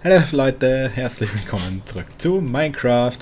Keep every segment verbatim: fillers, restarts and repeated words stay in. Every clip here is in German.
Hallo Leute, herzlich willkommen zurück zu Minecraft.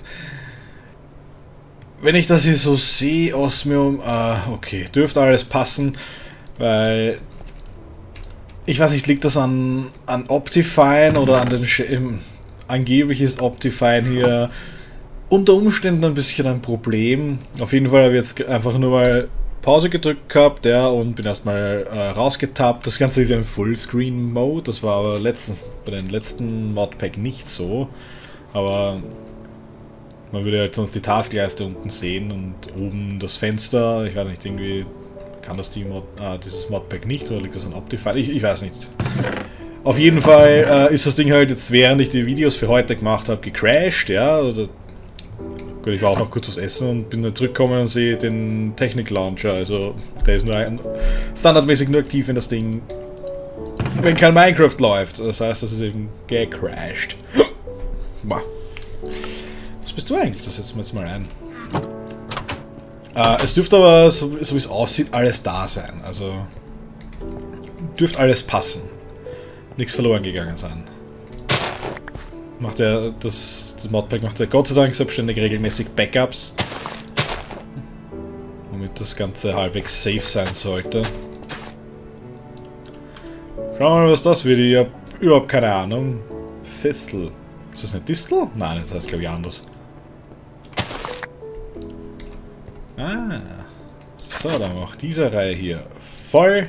Wenn ich das hier so sehe, Osmium, äh, okay, dürfte alles passen, weil ich weiß nicht, liegt das an, an Optifine oder an den Sch im, angeblich ist Optifine hier unter Umständen ein bisschen ein Problem. Auf jeden Fall habe ich jetzt einfach nur mal Pause gedrückt gehabt, ja, und bin erstmal äh, rausgetappt. Das Ganze ist ja im Fullscreen-Mode, das war aber letztens bei den letzten Modpack nicht so. Aber man würde halt sonst die Taskleiste unten sehen und oben das Fenster. Ich weiß nicht, irgendwie kann das die Mod, ah, dieses Modpack nicht, oder liegt das an Optifine? Ich, ich weiß nicht. Auf jeden Fall äh, ist das Ding halt jetzt, während ich die Videos für heute gemacht habe, gecrashed, ja. Oder, gut, ich war auch noch kurz was essen und bin dann zurückgekommen und sehe den Technik-Launcher. Also der ist nur ein, standardmäßig nur aktiv, wenn das Ding, wenn kein Minecraft läuft. Das heißt, das ist eben gecrashed. Boah. Was bist du eigentlich? Das setzen wir jetzt mal ein. Äh, es dürfte aber, so, so wie es aussieht, alles da sein. Also dürfte alles passen. Nichts verloren gegangen sein. Macht er das, das Modpack macht er Gott sei Dank selbstständig regelmäßig Backups, womit das Ganze halbwegs safe sein sollte. Schauen wir mal, was das wird. Ich habe überhaupt keine Ahnung. Fistel. Ist das eine Distel? Nein, das heißt glaube ich anders. Ah. So, dann auch diese Reihe hier voll.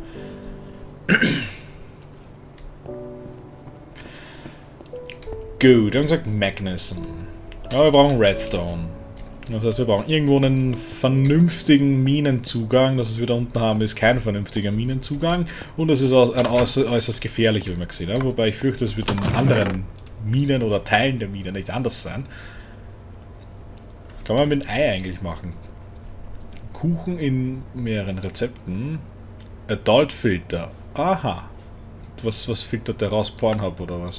Gut, dann sagt Magnesium. Aber wir brauchen Redstone. Das heißt, wir brauchen irgendwo einen vernünftigen Minenzugang. Das, was wir da unten haben, ist kein vernünftiger Minenzugang. Und es ist ein äußerst gefährlich, wie man gesehen hat. Wobei ich fürchte, es wird in anderen Minen oder Teilen der Minen nicht anders sein. Kann man mit Ei eigentlich machen. Kuchen in mehreren Rezepten. Adult Filter. Aha. Was, was filtert der raus? Pornhub oder was?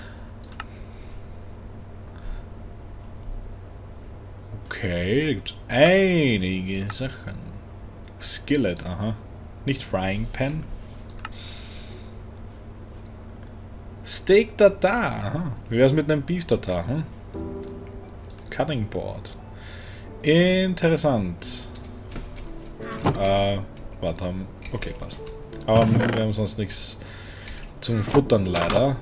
Okay, da gibt es einige Sachen. Skillet, aha. Nicht Frying Pan. Steak Tartar, aha. Wie wäre es mit einem Beef Tartar? Hm? Cutting Board. Interessant. Äh, warte, haben. Okay, passt. Aber wir haben sonst nichts zum Futtern leider.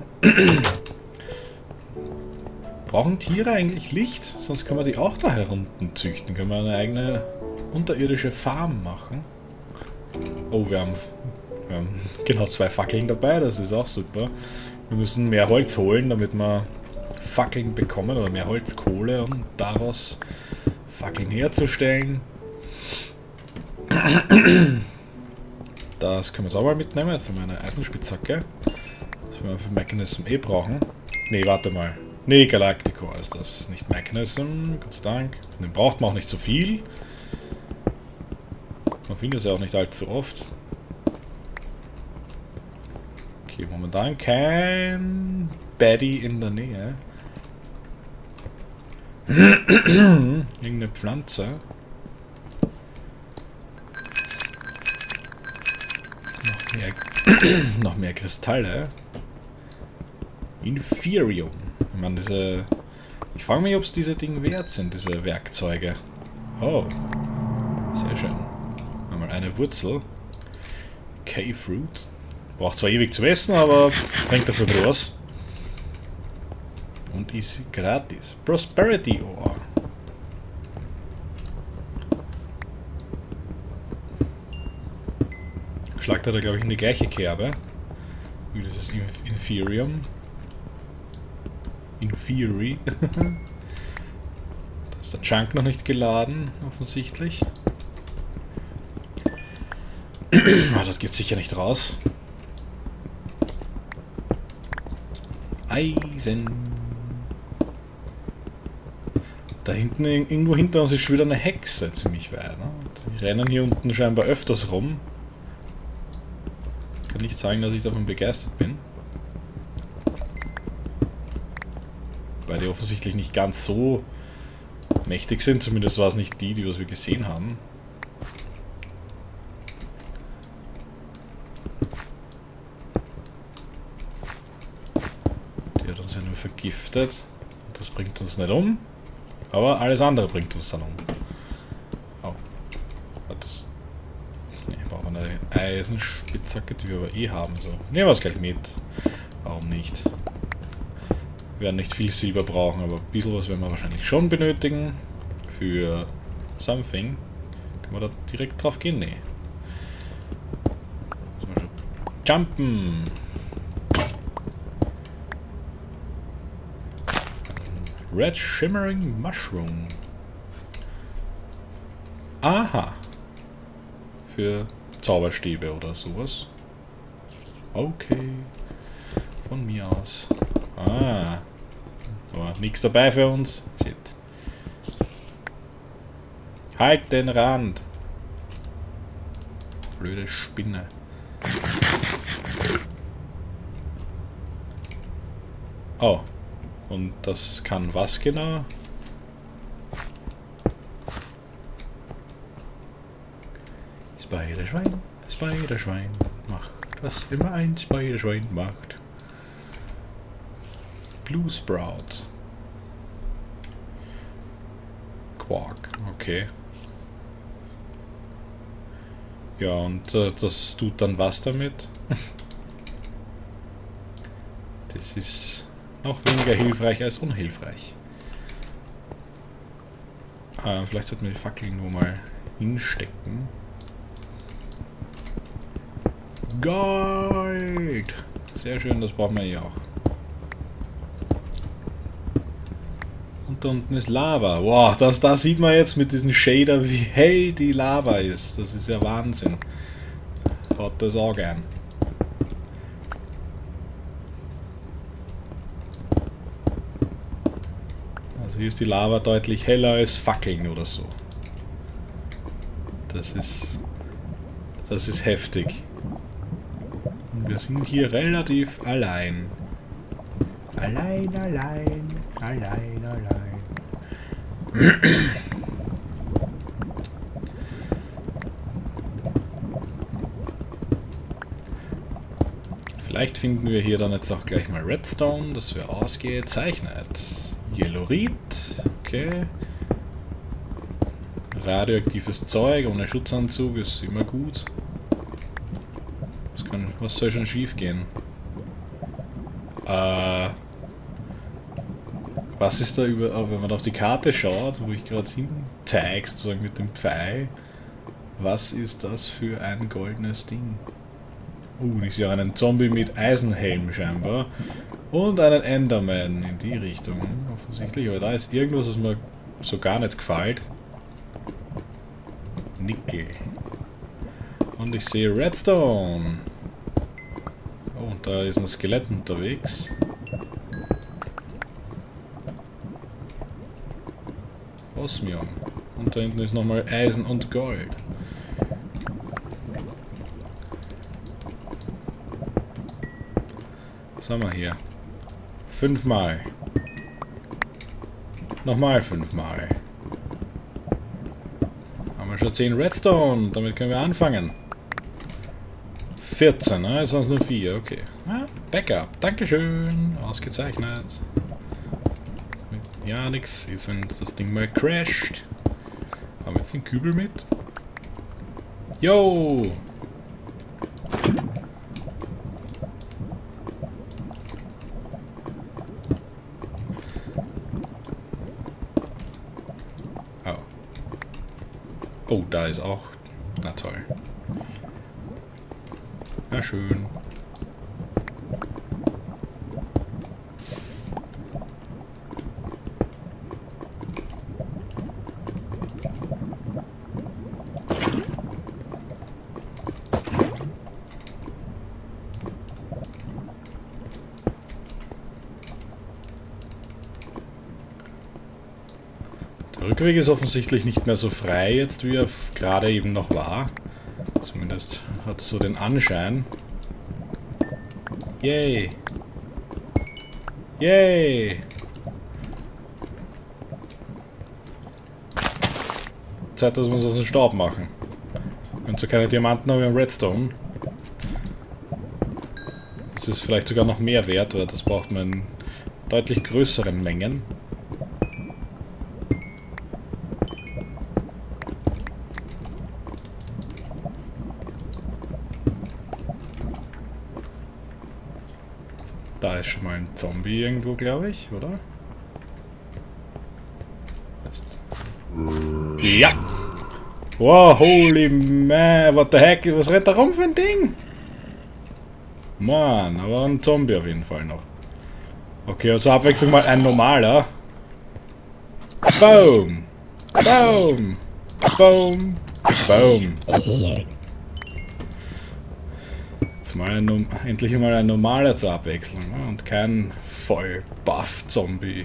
Brauchen Tiere eigentlich Licht? Sonst können wir die auch da herunten züchten. Können wir eine eigene unterirdische Farm machen. Oh, wir haben, wir haben genau zwei Fackeln dabei. Das ist auch super. Wir müssen mehr Holz holen, damit wir Fackeln bekommen. Oder mehr Holzkohle, um daraus Fackeln herzustellen. Das können wir jetzt auch mal mitnehmen. Jetzt haben wir eine Eisenspitzhacke. Das wir für Mechanism eh brauchen. Ne, warte mal. Ne, Galactico ist das, nicht Mechanism, Gott sei Dank. Den braucht man auch nicht so viel. Man findet es ja auch nicht allzu oft. Okay, momentan kein Baddie in der Nähe. Irgendeine Pflanze. Noch mehr, noch mehr Kristalle. Inferium. Ich meine, diese. Ich frage mich, ob es diese Dinge wert sind, diese Werkzeuge. Oh. Sehr schön. Einmal eine Wurzel. K-Fruit. Braucht zwar ewig zu essen, aber bringt dafür was. Und ist gratis. Prosperity Ore. Schlagt er da, glaube ich, in die gleiche Kerbe. Wie dieses Inferium. Inferi. Da ist der Chunk noch nicht geladen, offensichtlich. Oh, das geht sicher nicht raus. Eisen. Da hinten, irgendwo hinter uns ist schon wieder eine Hexe, ziemlich weit. Ne? Die rennen hier unten scheinbar öfters rum. Ich kann nicht sagen, dass ich davon begeistert bin. Weil die offensichtlich nicht ganz so mächtig sind. Zumindest war es nicht die, die was wir gesehen haben. Die hat uns uns ja nur vergiftet. Das bringt uns nicht um. Aber alles andere bringt uns dann um. Oh. Das. Ne, brauchen wir eine Eisenspitzhacke, die wir aber eh haben. So. Nehmen wir es gleich mit. Warum nicht? Wir werden nicht viel Silber brauchen, aber ein bisschen was werden wir wahrscheinlich schon benötigen. Für something. Können wir da direkt drauf gehen? Nee. Müssen wir schon jumpen. Red Shimmering Mushroom. Aha. Für Zauberstäbe oder sowas. Okay. Von mir aus. Ah. Aber nichts dabei für uns. Shit. Halt den Rand. Blöde Spinne. Oh. Und das kann was genau? Spiderschwein, Spiderschwein macht, was immer ein Spiderschwein macht. Blue Sprout. Quark, okay. Ja, und äh, das tut dann was damit? Das ist noch weniger hilfreich als unhilfreich. Ah, vielleicht sollten wir die Fackel irgendwo mal hinstecken. Gold! Sehr schön, das brauchen wir ja auch. Und da unten ist Lava. Wow, das, da sieht man jetzt mit diesem Shader, wie hell die Lava ist. Das ist ja Wahnsinn. Hat das auch gern. Also hier ist die Lava deutlich heller als Fackeln oder so. Das ist... Das ist heftig. Und wir sind hier relativ allein. Allein, allein, allein, allein. Vielleicht finden wir hier dann jetzt auch gleich mal Redstone, das wäre ausgezeichnet. Yellowrit, okay. Radioaktives Zeug ohne Schutzanzug ist immer gut. Was, kann, was soll schon schief gehen? Äh, was ist da über, wenn man auf die Karte schaut, wo ich gerade hin zeige, sozusagen mit dem Pfeil, was ist das für ein goldenes Ding? Uh, ich sehe auch einen Zombie mit Eisenhelm scheinbar. Und einen Enderman in die Richtung, offensichtlich. Aber da ist irgendwas, was mir so gar nicht gefällt. Nickel. Und ich sehe Redstone. Oh, und da ist ein Skelett unterwegs. Osmium. Und da hinten ist nochmal Eisen und Gold. Was haben wir hier? Fünfmal. Nochmal fünfmal. Haben wir schon zehn Redstone. Damit können wir anfangen. vierzehn, ne? Jetzt waren es nur vier. Okay. Ja, Backup. Dankeschön. Ausgezeichnet. Ja, nix ist, wenn das Ding mal crasht. Haben wir jetzt den Kübel mit? Yo! Oh. Oh, da ist auch... Na toll. Na schön. Der Rückweg ist offensichtlich nicht mehr so frei jetzt, wie er gerade eben noch war. Zumindest hat es so den Anschein. Yay! Yay! Zeit, dass wir uns aus dem Staub machen. Wir haben zwar keine Diamanten, aber wir haben Redstone. Das ist vielleicht sogar noch mehr wert, weil das braucht man in deutlich größeren Mengen. Da ist schon mal ein Zombie irgendwo, glaube ich, oder? Heißt. Ja! Wow, holy man, what the heck, was rennt da rum für ein Ding? Mann, aber ein Zombie auf jeden Fall noch. Okay, also Abwechslung mal ein normaler. Boom! Boom! Boom! Boom! Jetzt mal ein, endlich mal ein normaler zur Abwechslung, ne? Und kein Voll-Buff-Zombie.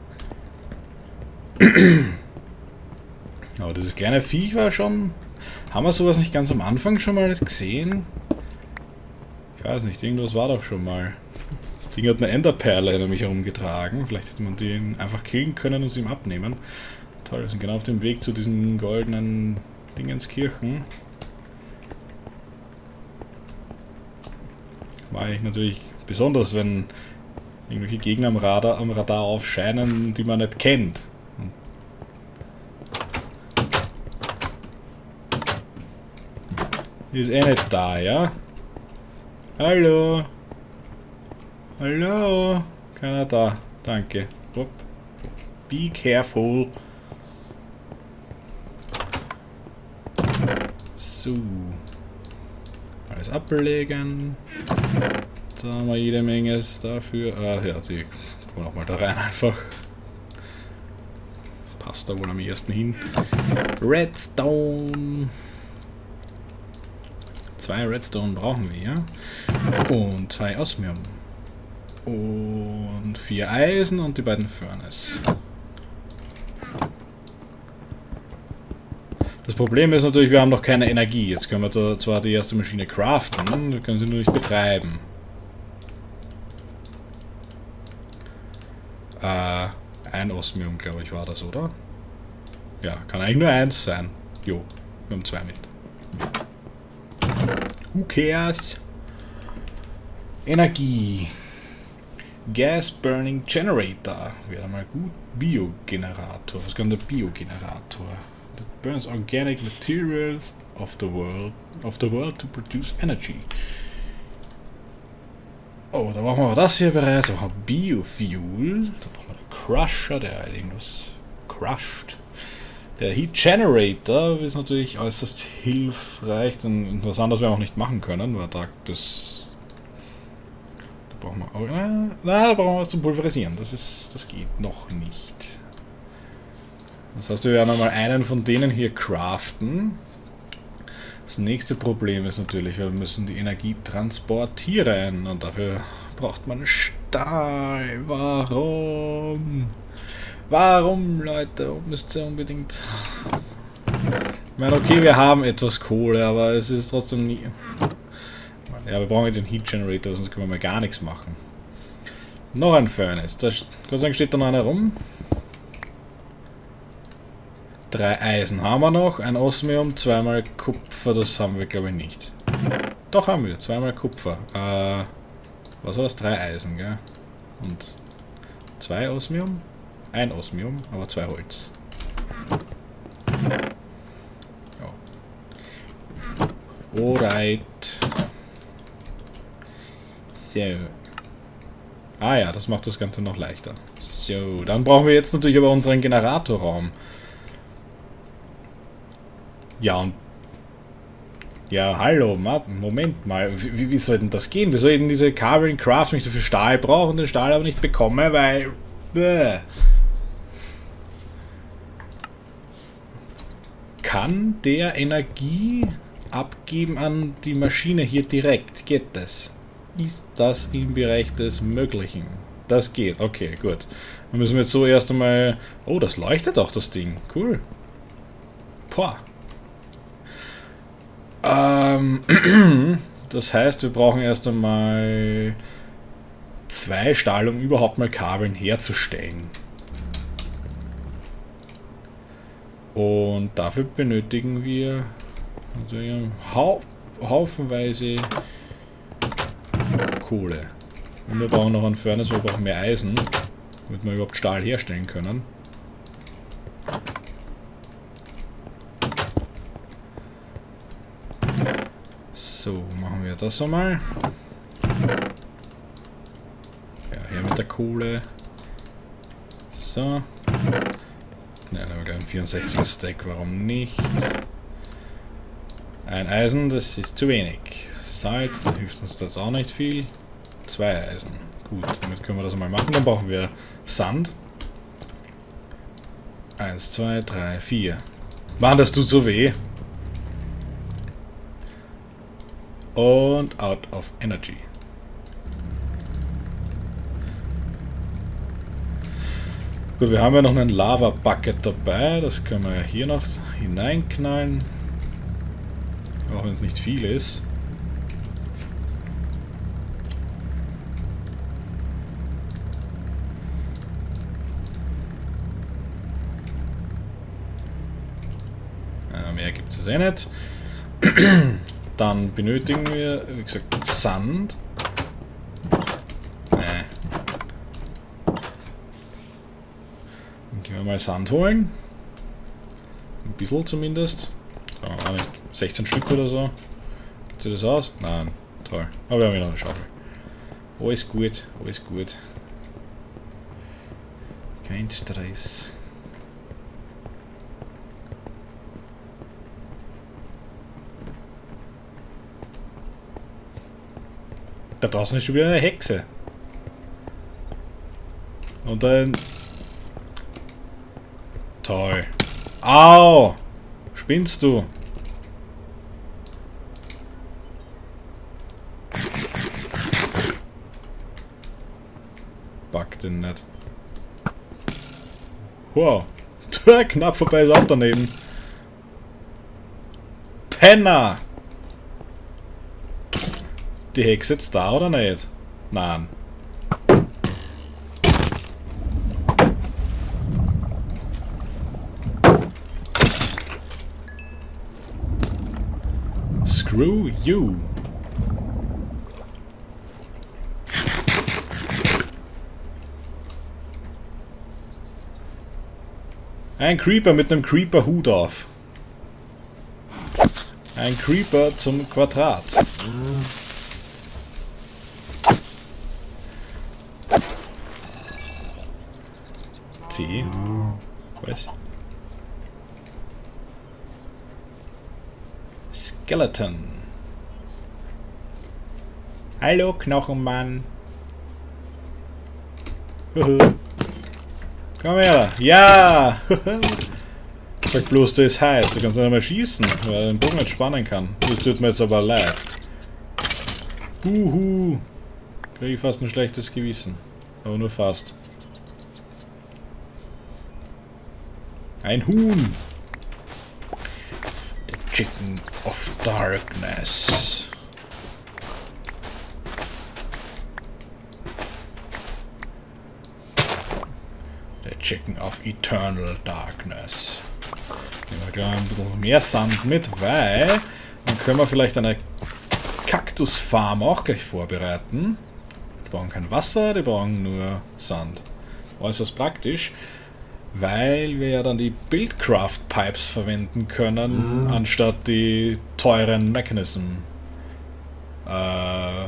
Aber dieses kleine Viech war schon... Haben wir sowas nicht ganz am Anfang schon mal gesehen? Ich weiß nicht, irgendwas war doch schon mal. Das Ding hat eine Enderperle hinter mich herumgetragen. Vielleicht hätte man den einfach killen können und sie ihm abnehmen. Toll, wir sind genau auf dem Weg zu diesen goldenen Dingenskirchen. War ich natürlich besonders, wenn irgendwelche Gegner am Radar, am Radar aufscheinen, die man nicht kennt. Ist eh nicht da, ja? Hallo? Hallo? Keiner da. Danke. Hopp. Be careful. So. Alles ablegen. Da haben wir jede Menge dafür. Ah ja, die kommen auch mal da rein einfach. Passt da wohl am ersten hin. Redstone. Zwei Redstone brauchen wir. Und zwei Osmium. Und vier Eisen und die beiden Furnace. Das Problem ist natürlich, wir haben noch keine Energie. Jetzt können wir da zwar die erste Maschine craften, wir können sie nur nicht betreiben. Äh, ein Osmium, glaube ich, war das, oder? Ja, kann eigentlich nur eins sein. Jo, wir haben zwei mit. Who cares? Energie. Gas Burning Generator. Wäre mal gut. Biogenerator. Was kann der Biogenerator? That burns organic materials of the world of the world to produce energy. Oh, da brauchen wir das hier bereits. Da brauchen wir Biofuel. Da brauchen wir den Crusher, der halt irgendwas crusht. Der Heat Generator ist natürlich äußerst hilfreich, denn was anderes werden wir auch nicht machen können, weil da das... Da brauchen wir... Oh, äh, na, da brauchen wir was zum Pulverisieren, das ist... das geht noch nicht. Das heißt, wir werden einmal einen von denen hier craften. Das nächste Problem ist natürlich, wir müssen die Energie transportieren und dafür braucht man Stahl. Warum? Warum, Leute? Warum müsst ihr unbedingt... Ich meine, okay, wir haben etwas Kohle, aber es ist trotzdem nie... Ja, wir brauchen den Heat Generator, sonst können wir mal gar nichts machen. Noch ein Furnace. Da, Gott sei Dank steht da noch einer rum. Drei Eisen haben wir noch, ein Osmium, zweimal Kupfer, das haben wir glaube ich nicht. Doch haben wir, zweimal Kupfer. Äh, was war das? Drei Eisen, gell? Und zwei Osmium? Ein Osmium, aber zwei Holz. Ja. Alright. So. Ah ja, das macht das Ganze noch leichter. So, dann brauchen wir jetzt natürlich aber unseren Generatorraum. Ja, und... Ja, hallo, Moment mal. Wie, wie soll denn das gehen? Wie soll ich denn diese Kabel in Craft, wenn ich so viel Stahl brauche und den Stahl aber nicht bekomme, weil... Bäh. Kann der Energie abgeben an die Maschine hier direkt? Geht das? Ist das im Bereich des Möglichen? Das geht, okay, gut. Dann müssen wir jetzt so erst einmal... Oh, das leuchtet auch, das Ding. Cool. Boah. Ähm, das heißt, wir brauchen erst einmal zwei Stahl, um überhaupt mal Kabeln herzustellen. Und dafür benötigen wir also hau haufenweise Kohle. Und wir brauchen noch einen Furnace, wir brauchen mehr Eisen. damit wir überhaupt Stahl herstellen können. So, machen wir das einmal. Ja, her mit der Kohle. So. Ja, dann haben wir gleich ein vierundsechziger Stack, warum nicht? Ein Eisen, das ist zu wenig. Salz hilft uns das auch nicht viel. Zwei Eisen. Gut, damit können wir das mal machen. Dann brauchen wir Sand. Eins, zwei, drei, vier. Mann, das tut so weh. Und out of energy. Gut, wir haben ja noch einen Lava Bucket dabei. Das können wir ja hier noch hineinknallen. Auch wenn es nicht viel ist. Ja, mehr gibt es eh nicht. Dann benötigen wir, wie gesagt, Sand. Nee. Dann gehen wir mal Sand holen. Ein bisschen zumindest. So, auch nicht sechzehn Stück oder so. Geht sich das aus? Nein. Toll. Aber wir haben wieder eine Schaufel. Alles gut, alles gut. Kein Stress. Da draußen ist schon wieder eine Hexe. Und ein... Toll. Au! Spinnst du? Pack den nicht. Wow. Knapp vorbei, ist auch daneben. Penner! Die Hexe jetzt da oder nicht? Nein. Screw you. Ein Creeper mit einem Creeper-Hut auf. Ein Creeper zum Quadrat. C. Was? Skeleton. Hallo Knochenmann. Komm her. Ja. Sag bloß, der ist heiß. Du kannst nicht einmal schießen, weil er den Bogen nicht spannen kann. Das tut mir jetzt aber leid. Huhu. Krieg ich fast ein schlechtes Gewissen. Aber nur fast. Ein Huhn. The Chicken of Darkness. The Chicken of Eternal Darkness. Nehmen wir gleich ein bisschen mehr Sand mit, weil dann können wir vielleicht eine Kaktusfarm auch gleich vorbereiten. Die brauchen kein Wasser, die brauchen nur Sand. Äußerst praktisch. Weil wir ja dann die Buildcraft Pipes verwenden können, mhm. anstatt die teuren Mechanism. Äh,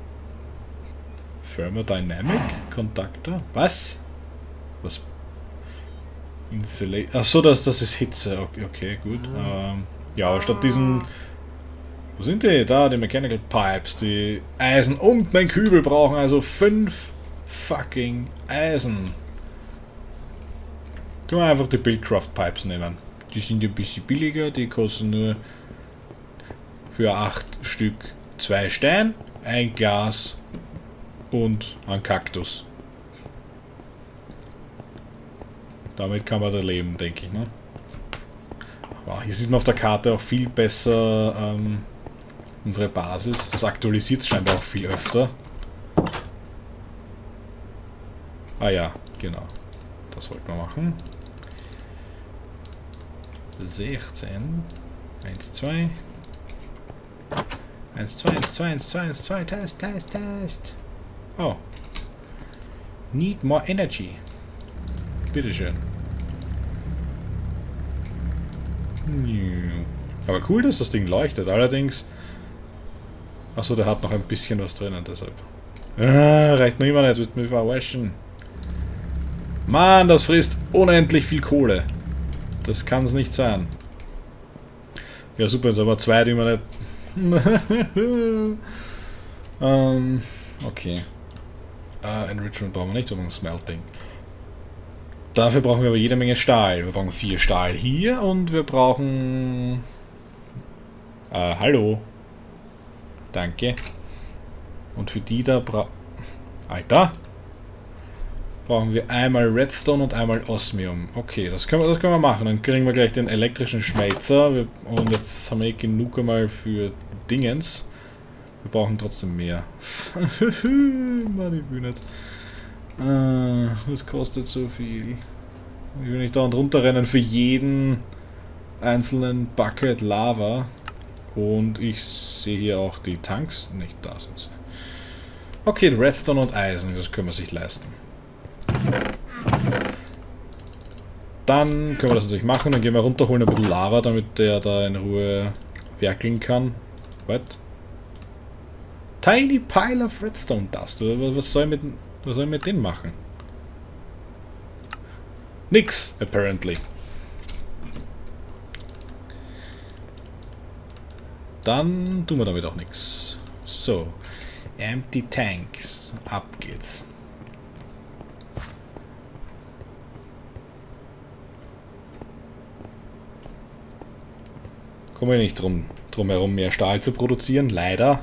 Thermodynamic Conductor? Was? Was? Insulate. Achso, das, das ist Hitze. Okay, okay gut. Mhm. Ähm, ja, aber statt diesen. Wo sind die? Da, die Mechanical Pipes, die Eisen und mein Kübel brauchen also fünf fucking Eisen. Können wir einfach die Buildcraft Pipes nehmen. Die sind ein bisschen billiger, die kosten nur für acht Stück zwei Stein, ein Glas und ein Kaktus. Damit kann man da leben, denke ich. Ne? Wow, hier sieht man auf der Karte auch viel besser ähm, unsere Basis. Das aktualisiert scheinbar auch viel öfter. Ah ja, genau. Das wollten wir machen. sechzehn. eins, zwei. eins, zwei, eins, zwei, eins, zwei, eins, zwei. Test, Test, Test. Oh. Need more energy. Bitteschön. Aber cool, dass das Ding leuchtet. Allerdings... Achso, der hat noch ein bisschen was drinnen, deshalb. Ah, reicht noch immer nicht, wird mich verarschen. Mann, das frisst unendlich viel Kohle. Das kann es nicht sein. Ja, super, jetzt aber zwei, die wir nicht... ähm, okay. Uh, Enrichment brauchen wir nicht, sondern Smelting. Dafür brauchen wir aber jede Menge Stahl. Wir brauchen vier Stahl hier und wir brauchen... Äh, hallo. Danke. Und für die da bra... Alter! Brauchen wir einmal Redstone und einmal Osmium. Okay, das können wir, das können wir machen. Dann kriegen wir gleich den elektrischen Schmelzer. Wir, und jetzt haben wir eh genug einmal für Dingens. Wir brauchen trotzdem mehr. Mann, ich will nicht. Ah, das kostet so viel. Ich will nicht da und runter rennen für jeden einzelnen Bucket Lava. Und ich sehe hier auch die Tanks. Nicht da sind sie. Okay, Redstone und Eisen, das können wir sich leisten. Dann können wir das natürlich machen. Dann gehen wir runter, holen ein bisschen Lava, damit der da in Ruhe werkeln kann. What? Tiny Pile of Redstone Dust. Was soll ich mit, was soll ich mit denen machen? Nix, apparently. Dann tun wir damit auch nichts. So. Empty Tanks. Ab geht's. Kommen wir nicht drum, drum herum, mehr Stahl zu produzieren, leider.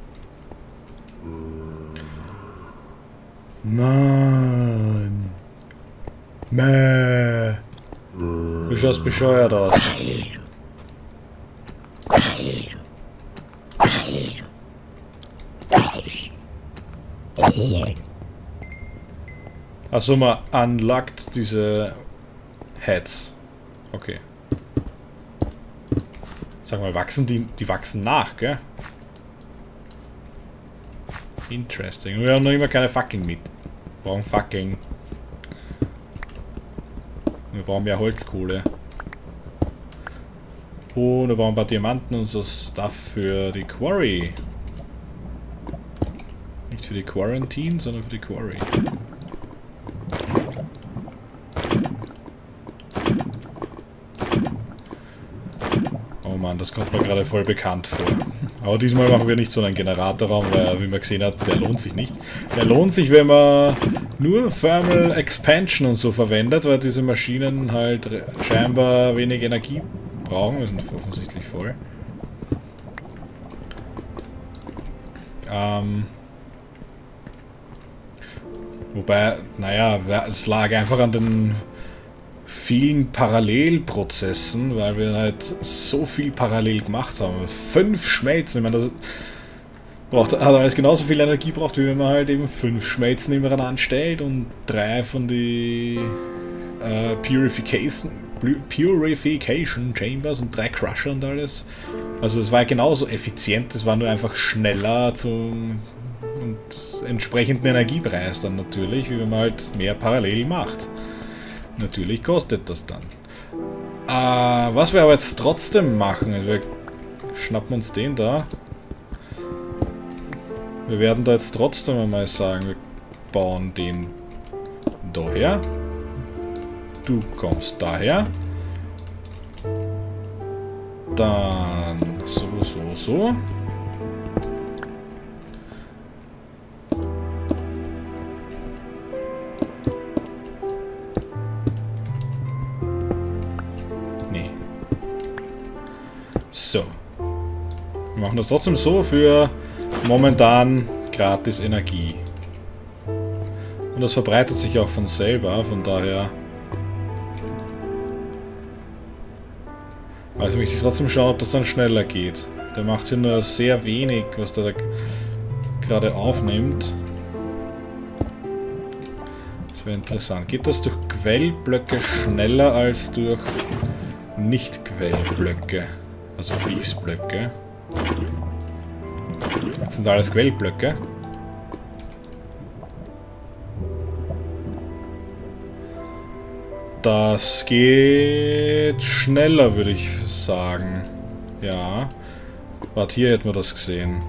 Mann. Mäh. Du schaust bescheuert aus. Achso, man unlockt diese Heads. Okay. Sag mal, wachsen die, die wachsen nach, gell? Interesting. Wir haben noch immer keine Fackeln mit. Wir brauchen Fackeln. Wir brauchen mehr Holzkohle. Und wir brauchen ein paar Diamanten und so Stuff für die Quarry. Nicht für die Quarantine, sondern für die Quarry. Oh Mann, das kommt mir gerade voll bekannt vor. Aber diesmal machen wir nicht so einen Generatorraum, weil, wie man gesehen hat, der lohnt sich nicht. Der lohnt sich, wenn man nur Thermal Expansion und so verwendet, weil diese Maschinen halt scheinbar wenig Energie brauchen. Wir sind offensichtlich voll. Ähm... Wobei, naja, es lag einfach an den vielen Parallelprozessen, weil wir halt so viel parallel gemacht haben. Fünf Schmelzen, ich meine, das braucht, hat alles genauso viel Energie braucht, wie wenn man halt eben fünf Schmelzen nebeneinander stellt und drei von die äh, Purification, Purification Chambers und drei Crusher und alles. Also es war genauso effizient, es war nur einfach schneller zum und entsprechenden Energiepreis dann natürlich, wie wenn man halt mehr parallel macht. Natürlich kostet das dann. Äh, was wir aber jetzt trotzdem machen, also wir schnappen uns den da. Wir werden da jetzt trotzdem einmal sagen, wir bauen den daher. Du kommst daher. Dann so, so, so. So. Wir machen das trotzdem so für momentan gratis Energie. Und das verbreitet sich auch von selber, von daher... Also möchte ich trotzdem schauen, ob das dann schneller geht. Der macht hier nur sehr wenig, was der da gerade aufnimmt. Das wäre interessant. Geht das durch Quellblöcke schneller als durch Nicht-Quellblöcke? Also Fließblöcke. Das sind alles Quellblöcke. Das geht schneller, würde ich sagen. Ja. Warte, hier hätten wir das gesehen.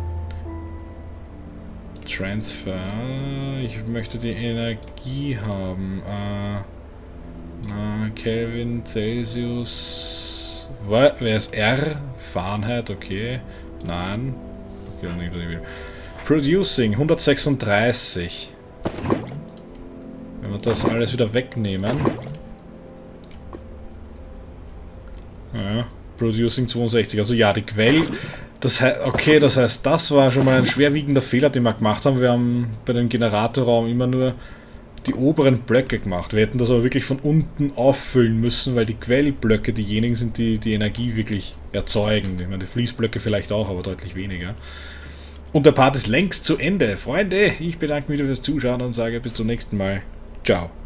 Transfer. Ich möchte die Energie haben. Äh, Kelvin, Celsius. Wer ist R? Fahrenheit, okay. Nein. Okay, nicht, nicht, nicht. Producing, hundertsechsunddreißig. Wenn wir das alles wieder wegnehmen. Ja, Producing zweiundsechzig. Also ja, die Quelle. Das heißt, okay, das heißt, das war schon mal ein schwerwiegender Fehler, den wir gemacht haben. Wir haben bei dem Generatorraum immer nur die oberen Blöcke gemacht. Wir hätten das aber wirklich von unten auffüllen müssen, weil die Quellblöcke diejenigen sind, die die Energie wirklich erzeugen. Ich meine, die Fließblöcke vielleicht auch, aber deutlich weniger. Und der Part ist längst zu Ende. Freunde, ich bedanke mich wieder fürs Zuschauen und sage bis zum nächsten Mal. Ciao.